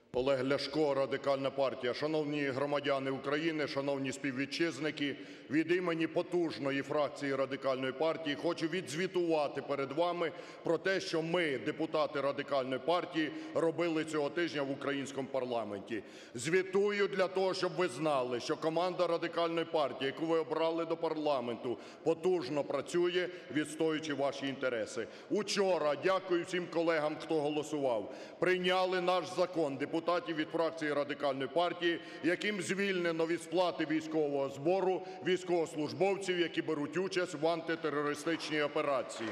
Олег Ляшко, Радикальна партія. Шановні громадяни України, шановні співвітчизники, від імені потужної фракції Радикальної партії хочу відзвітувати перед вами про те, що ми, депутати Радикальної партії, робили цього тижня в українському парламенті. Звітую для того, щоб ви знали, що команда Радикальної партії, яку ви обрали до парламенту, потужно працює, відстоюючи ваші інтереси. Учора, дякую всім колегам, хто голосував, прийняли наш закон, депутатів від фракції Радикальної партії, яким звільнено від сплати військового збору військовослужбовців, які беруть участь в антитерористичній операції.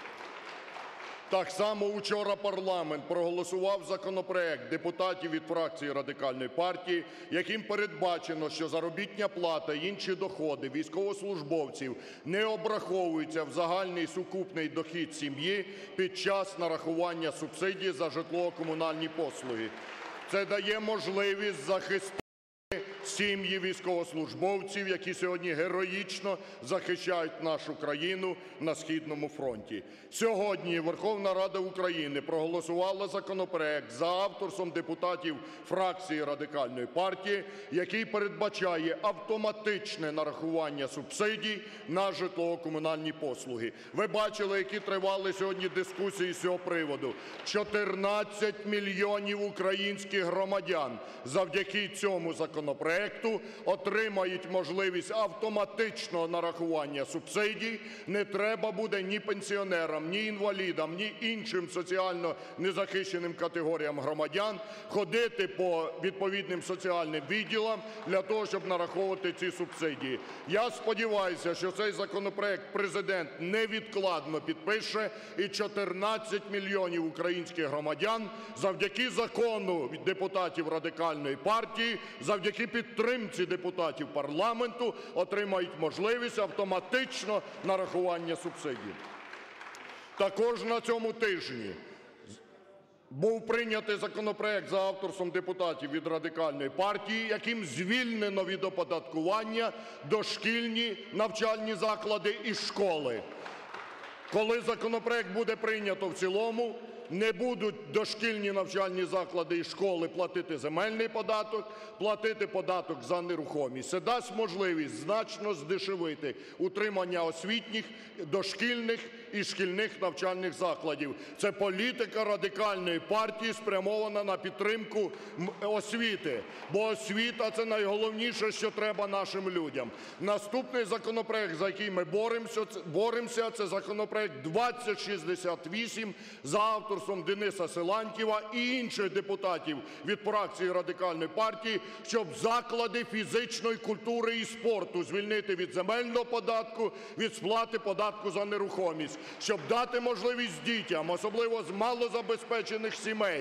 Так само учора парламент проголосував законопроект депутатів від фракції Радикальної партії, яким передбачено, що заробітна плата і інші доходи військовослужбовців не обраховуються в загальний сукупний дохід сім'ї під час нарахування субсидій за житлово-комунальні послуги. Це дає можливість захистити сім'ї військовослужбовців, які сьогодні героїчно захищають нашу країну на східному фронті. Сьогодні Верховна Рада України проголосувала законопроект за авторством депутатів фракції Радикальної партії, який передбачає автоматичне нарахування субсидій на житлово-комунальні послуги. Ви бачили, які тривали сьогодні дискусії з цього приводу. 14 мільйонів українських громадян завдяки цьому законопроекту отримають можливість автоматичного нарахування субсидій. Не треба буде ні пенсіонерам, ні інвалідам, ні іншим соціально незахищеним категоріям громадян ходити по відповідним соціальним відділам для того, щоб нараховувати ці субсидії. Я сподіваюся, що цей законопроект Президент невідкладно підпише і 14 мільйонів українських громадян завдяки закону від депутатів Радикальної партії, завдяки підтримці депутатів парламенту отримають можливість автоматичного нарахування субсидій. Також на цьому тижні був прийнятий законопроект за авторством депутатів від Радикальної партії, яким звільнено від оподаткування дошкільні навчальні заклади і школи. Коли законопроект буде прийнято в цілому, не будуть дошкільні навчальні заклади і школи платити земельний податок, платити податок за нерухомість. Це дасть можливість значно здешевити утримання освітніх, дошкільних і шкільних навчальних закладів. Це політика Радикальної партії, спрямована на підтримку освіти, бо освіта – це найголовніше, що треба нашим людям. Наступний законопроект, за який ми боремося, це законопроект 2068 за авторством Дениса Силантьєва і інших депутатів від фракції Радикальної партії, щоб заклади фізичної культури і спорту звільнити від земельного податку, від сплати податку за нерухомість, щоб дати можливість дітям, особливо з малозабезпечених сімей,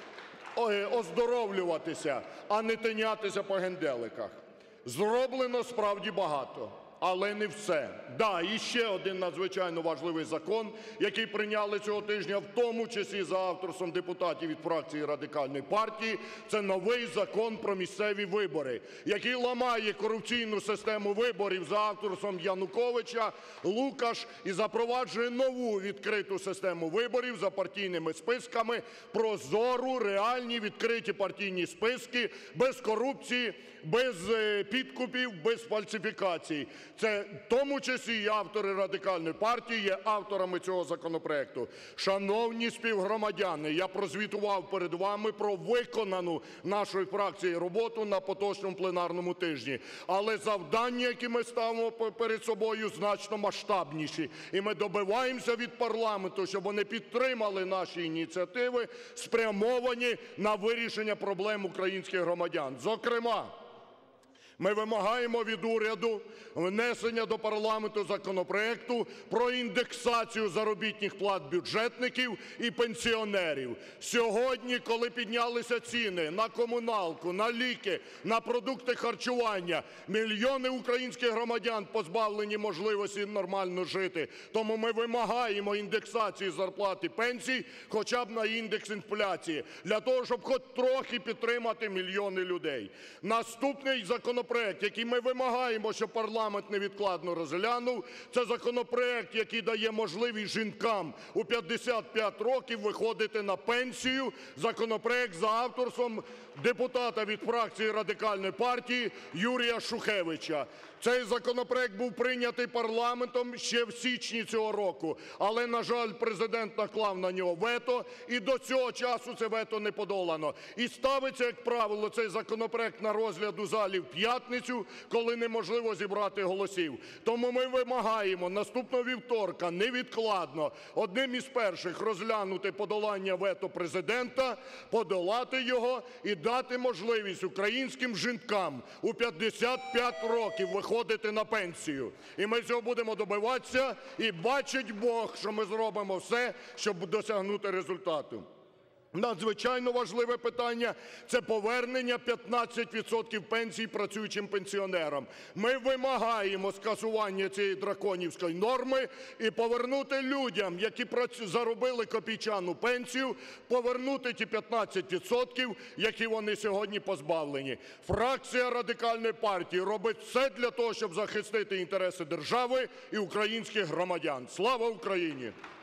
оздоровлюватися, а не тинятися по генделиках. Зроблено справді багато. Але не все. І ще один надзвичайно важливий закон, який прийняли цього тижня, в тому числі за авторством депутатів від фракції Радикальної партії, це новий закон про місцеві вибори, який ламає корупційну систему виборів за авторством Януковича, Лукаш і запроваджує нову відкриту систему виборів за партійними списками, прозору, реальні відкриті партійні списки, без корупції, без підкупів, без фальсифікацій. Це в тому числі і автори Радикальної партії є авторами цього законопроекту. Шановні співгромадяни, я прозвітував перед вами про виконану нашою фракцією роботу на поточному пленарному тижні. Але завдання, які ми ставимо перед собою, значно масштабніші. І ми добиваємося від парламенту, щоб вони підтримали наші ініціативи, спрямовані на вирішення проблем українських громадян. Зокрема, ми вимагаємо від уряду внесення до парламенту законопроекту про індексацію заробітних плат бюджетників і пенсіонерів. Сьогодні, коли піднялися ціни на комуналку, на ліки, на продукти харчування, мільйони українських громадян позбавлені можливості нормально жити. Тому ми вимагаємо індексації зарплат і пенсій хоча б на індекс інфляції, для того, щоб хоч трохи підтримати мільйони людей. Наступний законопроект законопроект, який ми вимагаємо, щоб парламент невідкладно розглянув, це законопроект, який дає можливість жінкам у 55 років виходити на пенсію, законопроект за авторством депутата від фракції Радикальної партії Юрія Шухевича. Цей законопроект був прийнятий парламентом ще в січні цього року, але, на жаль, Президент наклав на нього вето, і до цього часу це вето не подолано. І ставиться, як правило, цей законопроект на розгляд у залі в п'ятницю, коли неможливо зібрати голосів. Тому ми вимагаємо наступного вівторка невідкладно одним із перших розглянути подолання вето Президента, подолати його і дати можливість українським жінкам у 55 років виходити на пенсію. І ми цього будемо добиватися, і бачить Бог, що ми зробимо все, щоб досягнути результату. Надзвичайно важливе питання – це повернення 15% пенсій працюючим пенсіонерам. Ми вимагаємо скасування цієї драконівської норми і повернути людям, які заробили копійчану пенсію, повернути ті 15%, які вони сьогодні позбавлені. Фракція Радикальної партії робить все для того, щоб захистити інтереси держави і українських громадян. Слава Україні!